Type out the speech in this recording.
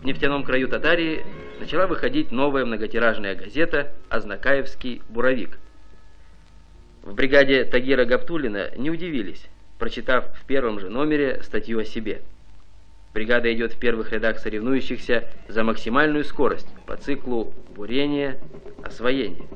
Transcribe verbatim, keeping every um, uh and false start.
в нефтяном краю Татарии начала выходить новая многотиражная газета «Азнакаевский буровик». В бригаде Тагира Гаптуллина не удивились, прочитав в первом же номере статью о себе. Бригада идет в первых рядах соревнующихся за максимальную скорость по циклу бурение, освоение.